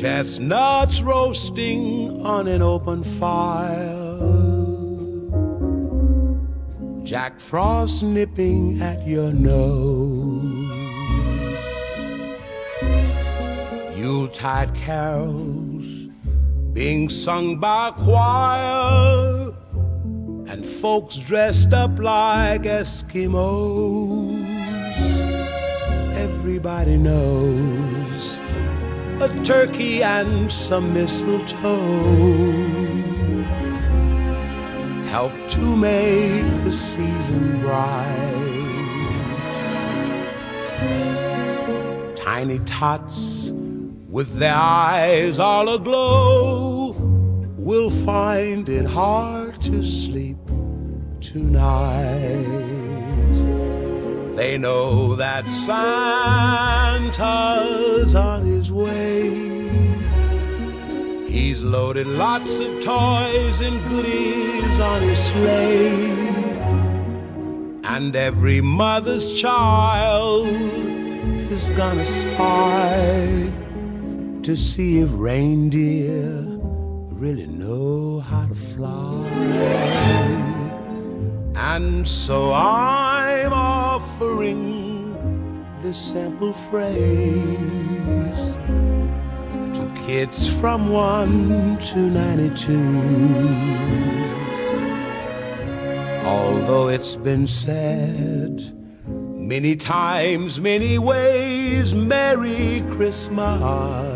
Chestnuts roasting on an open fire, Jack Frost nipping at your nose, Yuletide carols being sung by a choir, and folks dressed up like Eskimos. Everybody knows a turkey and some mistletoe help to make the season bright. Tiny tots with their eyes all aglow will find it hard to sleep tonight. They know that Santa's on his way. He's loaded lots of toys and goodies on his sleigh, and every mother's child is gonna spy to see if reindeer really know how to fly. And so I'm offering this simple phrase to kids from 1 to 92. Although it's been said many times, many ways, Merry Christmas